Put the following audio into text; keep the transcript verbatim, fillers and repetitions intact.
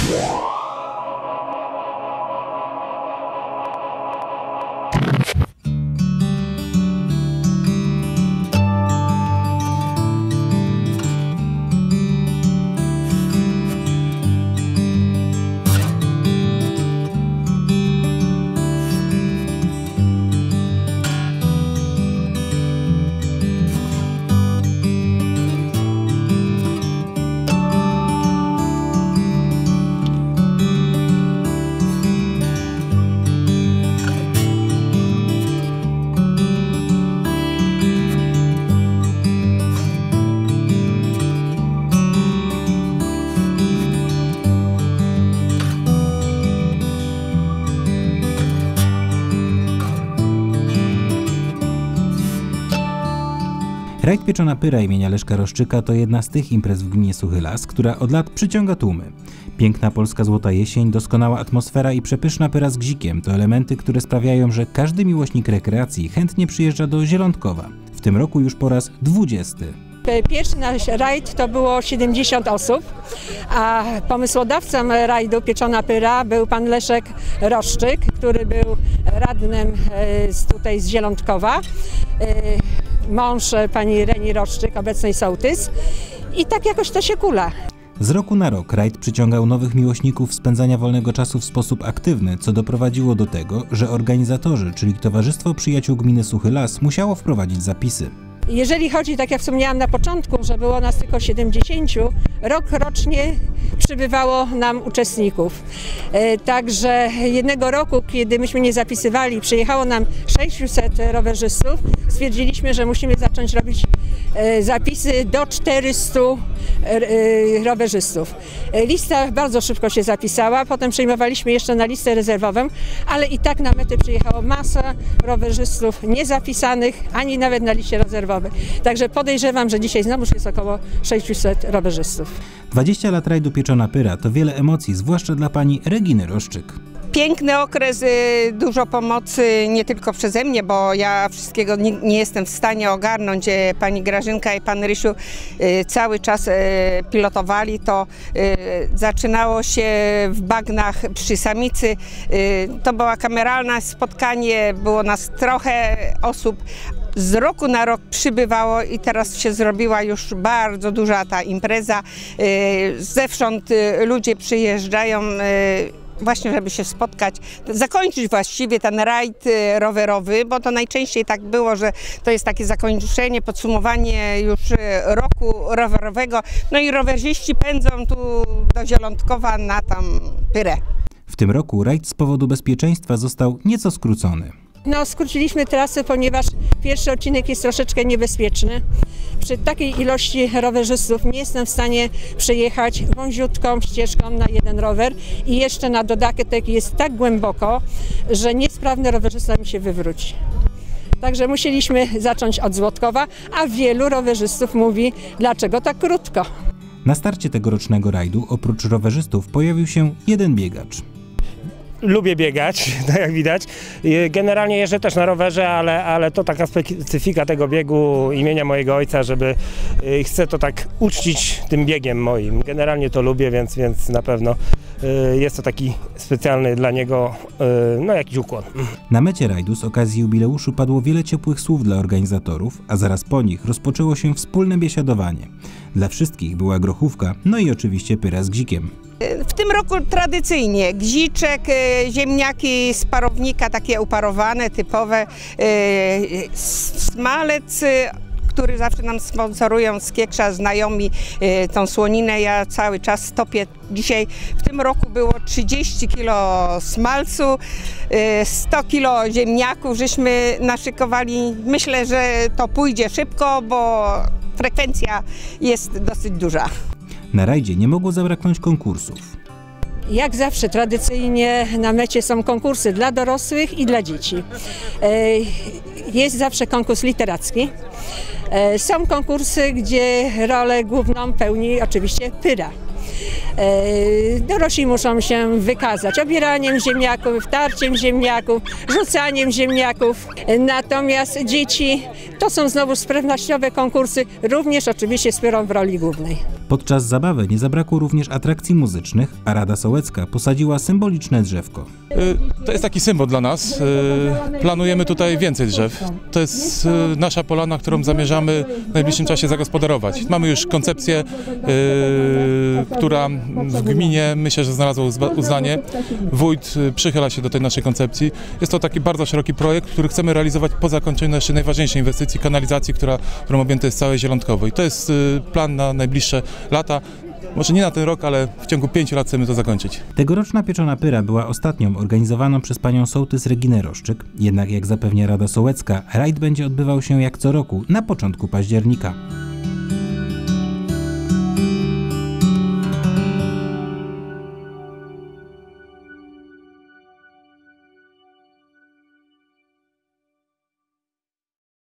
Rajd Pieczona Pyra imienia Leszka Roszczyka to jedna z tych imprez w gminie Suchy Las, która od lat przyciąga tłumy. Piękna polska złota jesień, doskonała atmosfera i przepyszna pyra z gzikiem to elementy, które sprawiają, że każdy miłośnik rekreacji chętnie przyjeżdża do Zielątkowa. W tym roku już po raz dwudziesty. Pierwszy nasz rajd to było siedemdziesiąt osób, a pomysłodawcą rajdu Pieczona Pyra był pan Leszek Roszczyk, który był radnym z, tutaj z Zielątkowa, mąż pani Reni Roszczyk, obecnej sołtys, i tak jakoś to się kula. Z roku na rok rajd przyciągał nowych miłośników spędzania wolnego czasu w sposób aktywny, co doprowadziło do tego, że organizatorzy, czyli Towarzystwo Przyjaciół Gminy Suchy Las, musiało wprowadzić zapisy. Jeżeli chodzi, tak jak wspomniałam na początku, że było nas tylko siedemdziesięciu, rok rocznie przybywało nam uczestników. E, także jednego roku, kiedy myśmy nie zapisywali, przyjechało nam sześciuset rowerzystów, stwierdziliśmy, że musimy zacząć robić e, zapisy do czterystu e, rowerzystów. E, lista bardzo szybko się zapisała, potem przejmowaliśmy jeszcze na listę rezerwową, ale i tak na metę przyjechało masa rowerzystów niezapisanych, ani nawet na liście rezerwowej. Także podejrzewam, że dzisiaj znowuż jest około sześciuset rowerzystów. dwadzieścia lat rajdu Pieczona Pyra to wiele emocji, zwłaszcza dla pani Reginy Roszczyk. Piękny okres, dużo pomocy, nie tylko przeze mnie, bo ja wszystkiego nie, nie jestem w stanie ogarnąć. Pani Grażynka i pan Rysiu cały czas pilotowali to. Zaczynało się w bagnach przy Samicy. To była kameralne spotkanie, było nas trochę osób. Z roku na rok przybywało i teraz się zrobiła już bardzo duża ta impreza. Zewsząd ludzie przyjeżdżają właśnie, żeby się spotkać, zakończyć właściwie ten rajd rowerowy, bo to najczęściej tak było, że to jest takie zakończenie, podsumowanie już roku rowerowego. No i rowerzyści pędzą tu do Zielątkowa na tam Pyrę. W tym roku rajd z powodu bezpieczeństwa został nieco skrócony. No, skróciliśmy trasę, ponieważ pierwszy odcinek jest troszeczkę niebezpieczny. Przy takiej ilości rowerzystów nie jestem w stanie przejechać wąziutką ścieżką na jeden rower i jeszcze na dodatek jest tak głęboko, że niesprawny rowerzysta mi się wywróci. Także musieliśmy zacząć od Złotkowa, a wielu rowerzystów mówi, dlaczego tak krótko. Na starcie tegorocznego rajdu oprócz rowerzystów pojawił się jeden biegacz. Lubię biegać, tak jak widać. Generalnie jeżdżę też na rowerze, ale, ale to taka specyfika tego biegu imienia mojego ojca, żeby chcę to tak uczcić tym biegiem moim. Generalnie to lubię, więc, więc na pewno jest to taki specjalny dla niego no, jakiś ukłon. Na mecie rajdu z okazji jubileuszu padło wiele ciepłych słów dla organizatorów, a zaraz po nich rozpoczęło się wspólne biesiadowanie. Dla wszystkich była grochówka, no i oczywiście pyra z gzikiem. W tym roku tradycyjnie gziczek, ziemniaki z parownika, takie uparowane, typowe, smalec, który zawsze nam sponsorują z Kiekrza znajomi tą słoninę. Ja cały czas topię. Dzisiaj w tym roku było trzydzieści kilo smalcu, sto kilo ziemniaków żeśmy naszykowali. Myślę, że to pójdzie szybko, bo frekwencja jest dosyć duża. Na rajdzie nie mogło zabraknąć konkursów. Jak zawsze tradycyjnie na mecie są konkursy dla dorosłych i dla dzieci. Jest zawsze konkurs literacki. Są konkursy, gdzie rolę główną pełni oczywiście pyra. Dorośli muszą się wykazać obieraniem ziemniaków, tarciem ziemniaków, rzucaniem ziemniaków. Natomiast dzieci to są znowu sprawnościowe konkursy, również oczywiście z pyrą w roli głównej. Podczas zabawy nie zabrakło również atrakcji muzycznych, a Rada Sołecka posadziła symboliczne drzewko. To jest taki symbol dla nas. Planujemy tutaj więcej drzew. To jest nasza polana, którą zamierzamy w najbliższym czasie zagospodarować. Mamy już koncepcję, która w gminie myślę, że znalazła uznanie. Wójt przychyla się do tej naszej koncepcji. Jest to taki bardzo szeroki projekt, który chcemy realizować po zakończeniu naszej najważniejszej inwestycji, kanalizacji, która, którą objęte jest całe Zielątkowo. I to jest plan na najbliższe lata. Może nie na ten rok, ale w ciągu pięciu lat chcemy to zakończyć. Tegoroczna pieczona pyra była ostatnią organizowaną przez panią sołtys Reginę Roszczyk. Jednak jak zapewnia Rada Sołecka, rajd będzie odbywał się jak co roku na początku października.